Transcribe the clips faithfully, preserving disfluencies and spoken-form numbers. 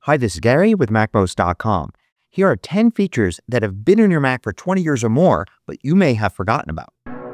Hi, this is Gary with Mac most dot com. Here are ten features that have been in your Mac for twenty years or more, but you may have forgotten about.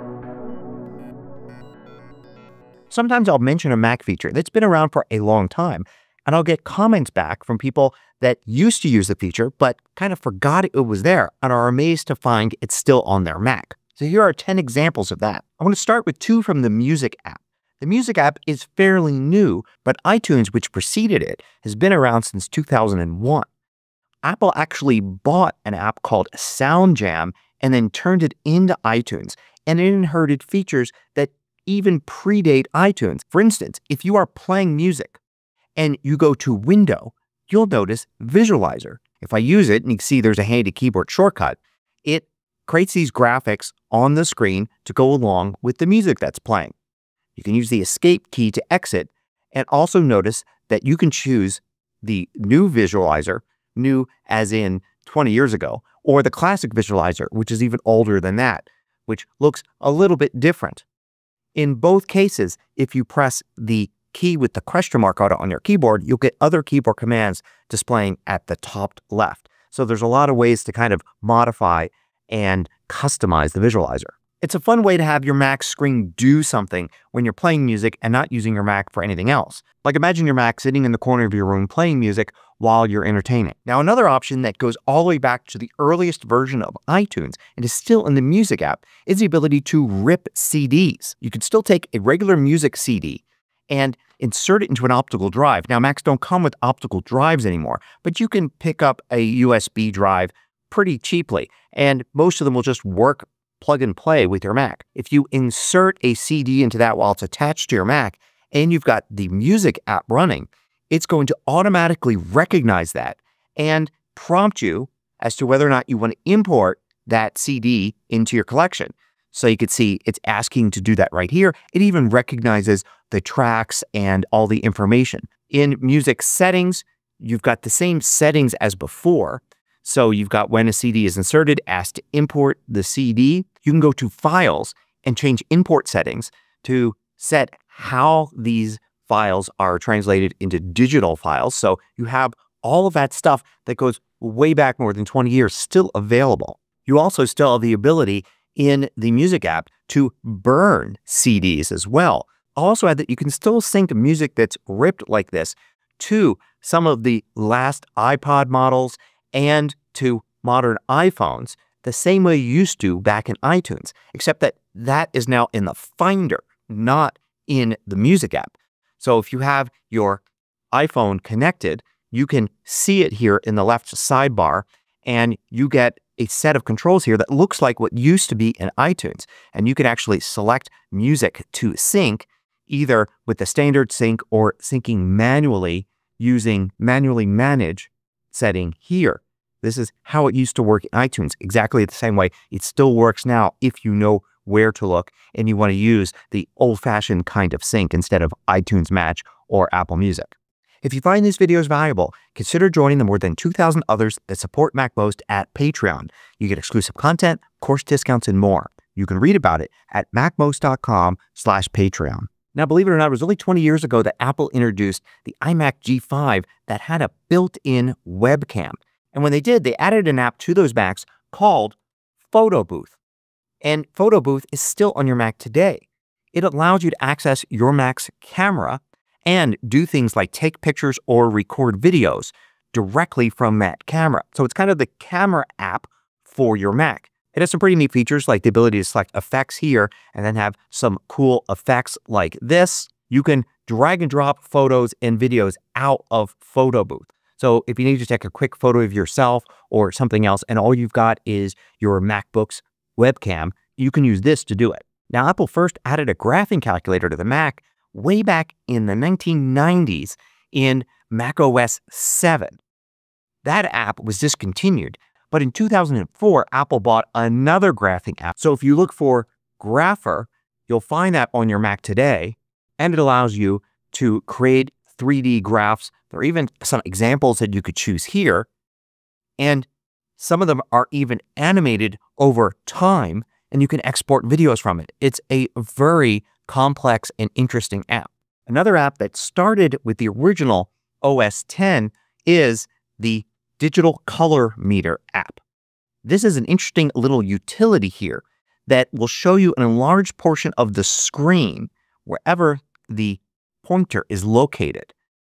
Sometimes I'll mention a Mac feature that's been around for a long time, and I'll get comments back from people that used to use the feature but kind of forgot it was there and are amazed to find it's still on their Mac. So here are ten examples of that. I want to start with two from the Music app. The Music app is fairly new, but iTunes, which preceded it, has been around since two thousand one. Apple actually bought an app called SoundJam and then turned it into iTunes, and it inherited features that even predate iTunes. For instance, if you are playing music and you go to Window, you'll notice Visualizer. If I use it and you can see there's a handy keyboard shortcut, it creates these graphics on the screen to go along with the music that's playing. You can use the Escape key to exit, and also notice that you can choose the new Visualizer, new as in twenty years ago, or the classic Visualizer, which is even older than that, which looks a little bit different. In both cases, if you press the key with the question mark on it on your keyboard, you'll get other keyboard commands displaying at the top left. So there's a lot of ways to kind of modify and customize the Visualizer. It's a fun way to have your Mac screen do something when you're playing music and not using your Mac for anything else. Like imagine your Mac sitting in the corner of your room playing music while you're entertaining. Now another option that goes all the way back to the earliest version of iTunes and is still in the Music app is the ability to rip C Ds. You can still take a regular music C D and insert it into an optical drive. Now Macs don't come with optical drives anymore, but you can pick up a U S B drive pretty cheaply, and most of them will just work plug and play with your Mac. If you insert a C D into that while it's attached to your Mac and you've got the Music app running, it's going to automatically recognize that and prompt you as to whether or not you want to import that C D into your collection. So you could see it's asking to do that right here. It even recognizes the tracks and all the information. In Music settings, you've got the same settings as before. So you've got when a C D is inserted, asked to import the C D. You can go to Files and change import settings to set how these files are translated into digital files. So you have all of that stuff that goes way back more than twenty years still available. You also still have the ability in the Music app to burn C Ds as well. I'll also add that you can still sync music that's ripped like this to some of the last iPod models and to modern iPhones the same way you used to back in iTunes, except that that is now in the Finder, not in the Music app. So if you have your iPhone connected, you can see it here in the left sidebar, and you get a set of controls here that looks like what used to be in iTunes. And you can actually select music to sync either with the standard sync or syncing manually using manually manage setting here. This is how it used to work in iTunes, exactly the same way it still works now if you know where to look and you want to use the old-fashioned kind of sync instead of iTunes Match or Apple Music. If you find these videos valuable, consider joining the more than two thousand others that support MacMost at Patreon. You get exclusive content, course discounts, and more. You can read about it at Mac most dot com slash Patreon. Now, believe it or not, it was only twenty years ago that Apple introduced the iMac G five that had a built-in webcam. And when they did, they added an app to those Macs called Photo Booth. And Photo Booth is still on your Mac today. It allows you to access your Mac's camera and do things like take pictures or record videos directly from that camera. So it's kind of the camera app for your Mac. It has some pretty neat features like the ability to select effects here and then have some cool effects like this. You can drag and drop photos and videos out of Photo Booth. So if you need to take a quick photo of yourself or something else and all you've got is your MacBook's webcam, you can use this to do it. Now, Apple first added a graphing calculator to the Mac way back in the nineteen nineties in Mac O S seven. That app was discontinued, but in two thousand four, Apple bought another graphing app. So if you look for Grapher, you'll find that on your Mac today, and it allows you to create three D graphs. There are even some examples that you could choose here, and some of them are even animated over time, and you can export videos from it. It's a very complex and interesting app. Another app that started with the original O S ten is the Digital Color Meter app. This is an interesting little utility here that will show you an enlarged portion of the screen wherever the pointer is located.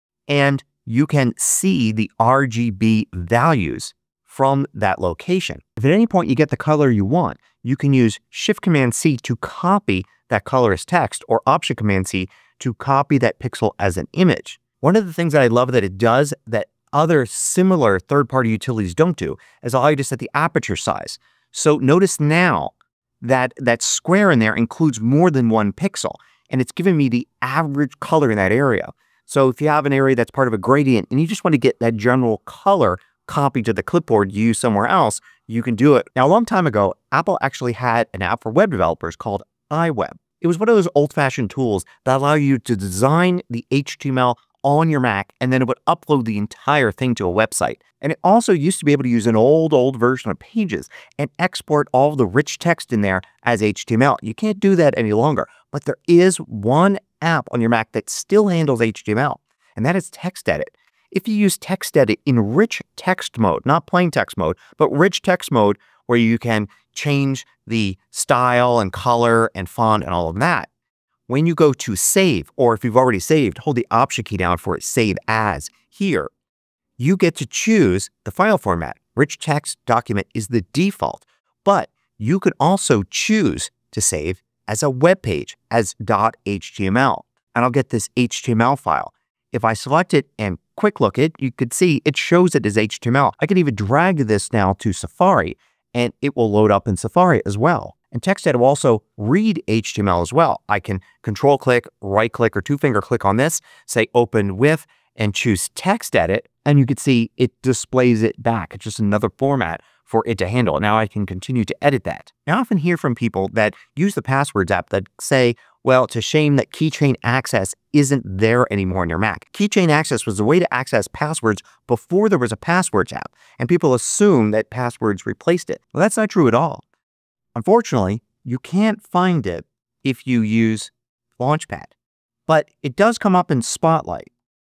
And you can see the R G B values from that location. If at any point you get the color you want, you can use Shift Command C to copy that color as text, or Option Command C to copy that pixel as an image. One of the things that I love that it does that other similar third-party utilities don't do is allow you to set the aperture size. So notice now that that square in there includes more than one pixel, and it's giving me the average color in that area. So if you have an area that's part of a gradient and you just want to get that general color copied to the clipboard you use somewhere else, you can do it. Now, a long time ago, Apple actually had an app for web developers called iWeb. It was one of those old-fashioned tools that allow you to design the H T M L on your Mac, and then it would upload the entire thing to a website. And it also used to be able to use an old, old version of Pages and export all the rich text in there as H T M L. You can't do that any longer, but there is one app on your Mac that still handles H T M L, and that is TextEdit. If you use TextEdit in rich text mode, not plain text mode, but rich text mode where you can change the style and color and font and all of that, when you go to save, or if you've already saved, hold the Option key down for Save As here, you get to choose the file format. Rich text document is the default, but you could also choose to save as a web page, as .html, and I'll get this H T M L file. If I select it and quick look it, you could see it shows it as H T M L. I can even drag this now to Safari, and it will load up in Safari as well. And TextEdit will also read H T M L as well. I can control click, right click, or two finger click on this, say open with, and choose TextEdit, and you can see it displays it back. It's just another format for it to handle. Now I can continue to edit that. I often hear from people that use the Passwords app that say, well, it's a shame that Keychain Access isn't there anymore on your Mac. Keychain Access was a way to access passwords before there was a Passwords app, and people assume that Passwords replaced it. Well, that's not true at all. Unfortunately, you can't find it if you use Launchpad, but it does come up in Spotlight.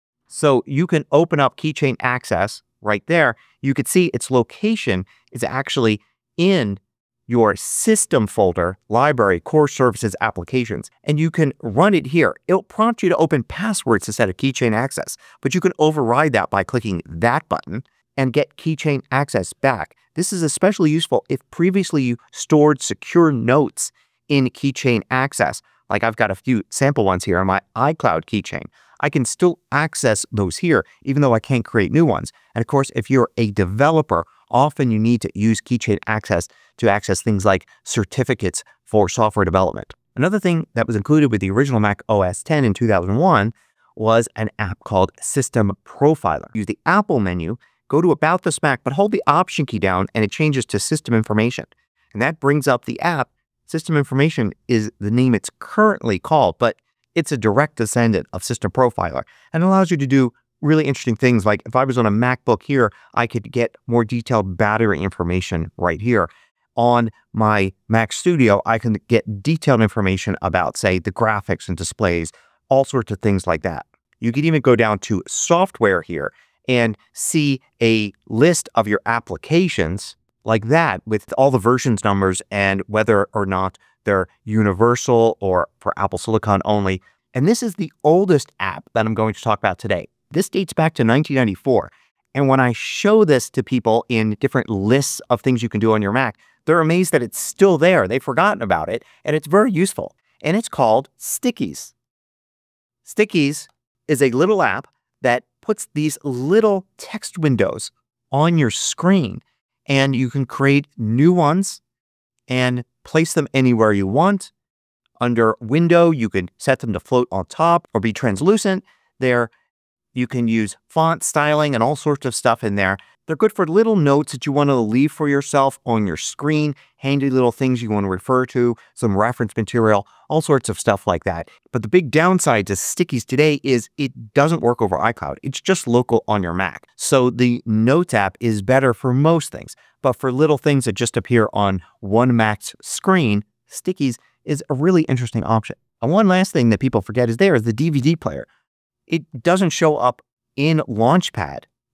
So you can open up Keychain Access right there. You could see its location is actually in your System folder, Library, Core Services, Applications, and you can run it here. It'll prompt you to open Passwords instead of Keychain Access, but you can override that by clicking that button and get Keychain Access back. This is especially useful if previously you stored secure notes in Keychain Access. Like I've got a few sample ones here on my iCloud keychain. I can still access those here, even though I can't create new ones. And of course, if you're a developer, often you need to use Keychain Access to access things like certificates for software development. Another thing that was included with the original Mac O S ten in two thousand one was an app called System Profiler. Use the Apple menu, go to About This Mac, but hold the Option key down and it changes to System Information. And that brings up the app. System Information is the name it's currently called, but it's a direct descendant of System Profiler and allows you to do really interesting things. Like if I was on a MacBook here, I could get more detailed battery information right here. On my Mac Studio, I can get detailed information about, say, the graphics and displays, all sorts of things like that. You could even go down to software here and see a list of your applications like that with all the versions numbers and whether or not they're universal or for Apple Silicon only. And this is the oldest app that I'm going to talk about today. This dates back to nineteen ninety-four. And when I show this to people in different lists of things you can do on your Mac, they're amazed that it's still there. They've forgotten about it, and it's very useful. And it's called Stickies. Stickies is a little app that puts these little text windows on your screen, and you can create new ones and place them anywhere you want. Under Window, you can set them to float on top or be translucent. There, you can use font styling and all sorts of stuff in there. They're good for little notes that you want to leave for yourself on your screen, handy little things you want to refer to, some reference material, all sorts of stuff like that. But the big downside to Stickies today is it doesn't work over iCloud. It's just local on your Mac. So the Notes app is better for most things. But for little things that just appear on one Mac's screen, Stickies is a really interesting option. And one last thing that people forget is there is the D V D player. It doesn't show up in Launchpad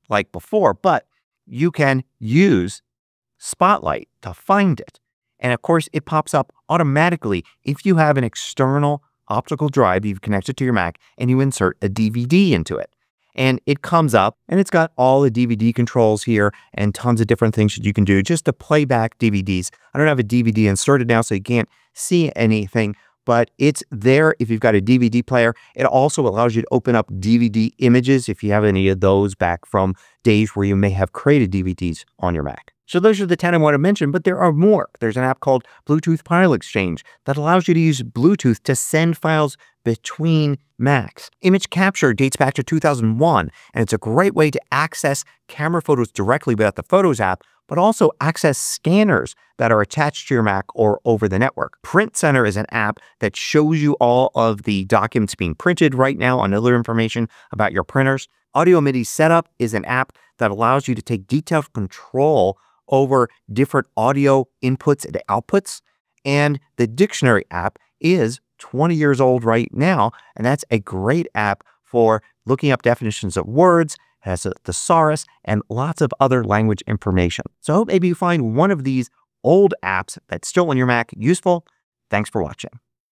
like before, but you can use Spotlight to find it. And of course, it pops up automatically if you have an external optical drive you've connected to your Mac and you insert a D V D into it. And it comes up and it's got all the D V D controls here and tons of different things that you can do just to play back D V Ds. I don't have a D V D inserted now, so you can't see anything, but it's there if you've got a D V D player. It also allows you to open up D V D images if you have any of those back from days where you may have created D V Ds on your Mac. So those are the ten I want to mention, but there are more. There's an app called Bluetooth File Exchange that allows you to use Bluetooth to send files between Macs. Image capture dates back to two thousand one, and it's a great way to access camera photos directly without the Photos app, but also access scanners that are attached to your Mac or over the network. Print Center is an app that shows you all of the documents being printed right now and other information about your printers. Audio MIDI Setup is an app that allows you to take detailed control over different audio inputs and outputs. And the Dictionary app is twenty years old right now, and that's a great app for looking up definitions of words, has a thesaurus, and lots of other language information. So I hope maybe you find one of these old apps that's still on your Mac useful. Thanks for watching.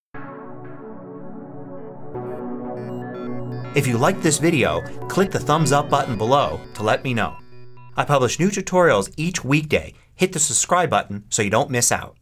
If you liked this video, click the thumbs up button below to let me know. I publish new tutorials each weekday. Hit the subscribe button so you don't miss out.